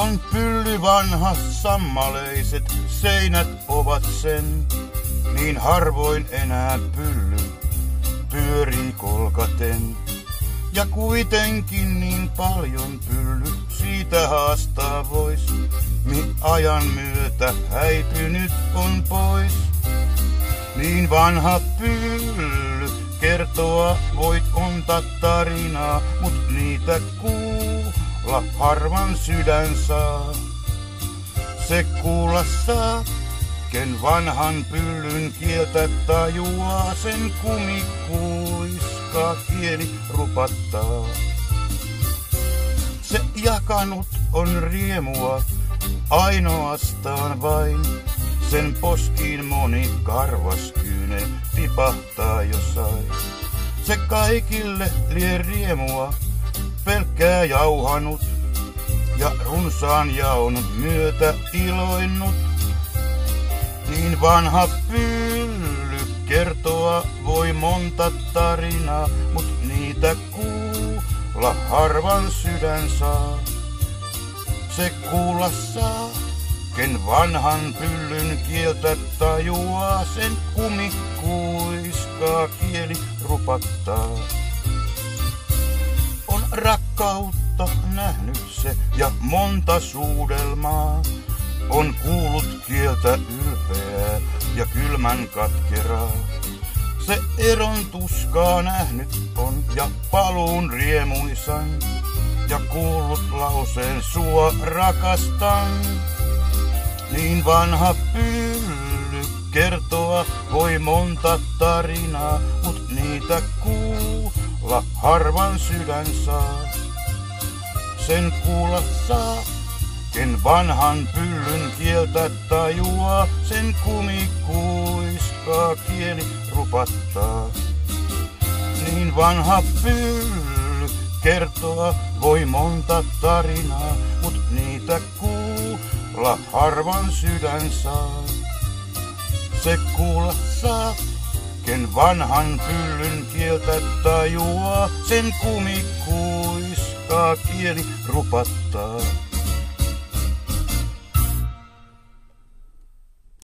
On pylly vanha, sammaleiset seinät ovat sen. Niin harvoin enää pylly pyörii kolkaten. Ja kuitenkin niin paljon pylly siitä haastaa vois. Ajan myötä häipynyt on pois. Niin vanha pylly kertoa voit onta tarinaa, mut niitä kuulla harvan sydän saa. Se kuulla saa, ken vanhan pyllyn kieltä tajuaa, sen kumikuiskaa kieli rupattaa. Se jakanut on riemua ainoastaan vain, sen poskiin moni karvaskyynel tipahtaa jossain. Se kaikille lie riemua pelkkää jauhanut ja runsaan jaon myötä iloinnut. Niin vanha pylly kertoa voi monta tarinaa, mut niitä kuulla harvan sydän saa. Se kuulla saa, ken vanhan pyllyn kieltä tajuaa, sen kumikuiskaa kieli rupattaa. On rakkautta nähnyt se ja monta suudelmaa, on kuullut kieltä ylpeää ja kylmän katkeraa. Se eron tuskaa nähnyt on ja paluun riemuisan, ja kuullut lauseen sua rakastan. Niin vanha pylly kertoa voi monta tarinaa, mut niitä kuulla harvan sydän saa. Sen kuulla saa, ken vanhan pyllyn kieltä tajuaa, sen kumikuiskaa kieli rupattaa. Niin vanha pylly kertoa voi monta tarinaa, mut niitä kuulla harvan sydän saa. Se kuulla saa, ken vanhan pyllyn kieltä tajuaa, sen kumikuiskaa kieli rupattaa.